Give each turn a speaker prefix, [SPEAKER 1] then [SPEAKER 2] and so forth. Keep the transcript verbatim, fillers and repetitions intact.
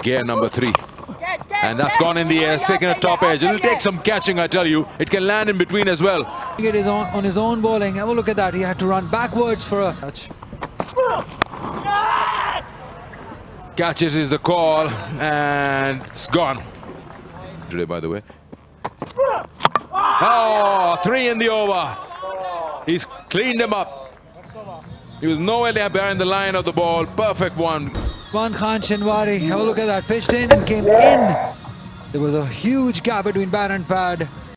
[SPEAKER 1] gear number three. And that's gone in the air, taking a top edge. It'll take some catching, I tell you. It can land in between as well.
[SPEAKER 2] It is on, on his own bowling. Have a look at that. He had to run backwards for a touch.
[SPEAKER 1] Catches is the call, and it's gone. Today, by the way. Oh, three in the over. He's cleaned him up. He was nowhere there behind the line of the ball. Perfect one.
[SPEAKER 2] Usman Khan Shinwari, have a look at that. Pitched in and came in. There was a huge gap between bat and pad.